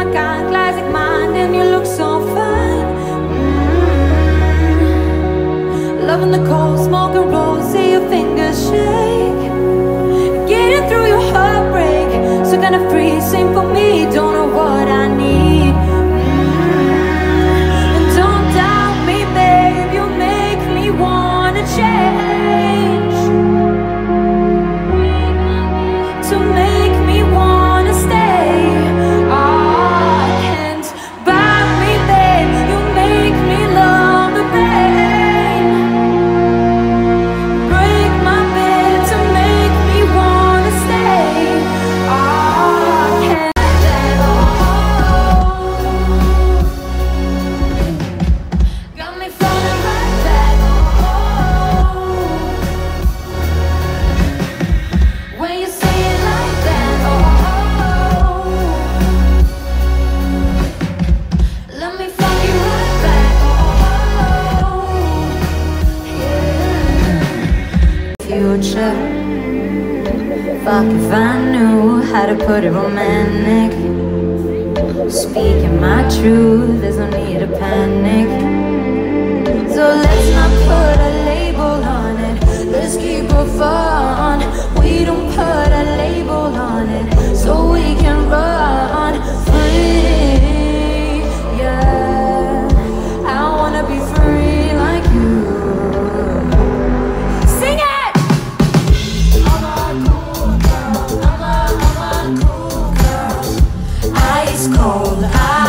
got classic mind and you look so fine. Loving the cold, smoking rolls, see your fingers shake. Getting through your heartbreak, so kind of free, sing for me, don't know what I need. And don't doubt me, babe, you make me wanna change, to make me wanna stay. I can't buy me, babe, you make me love the pain. Break my bed to make me wanna stay. I can't let go. Got me falling right back. When you say it like that, let me fuck you right back. Future, fuck if I knew how to put it romantic. Speaking my truth, there's no need to panic. So let's not put a label on it, let's keep it fun. We don't put a label on it, so we can run free. Yeah, I wanna be free like you. Sing it! I'm a cool girl, I'm a cool girl. Ice cold,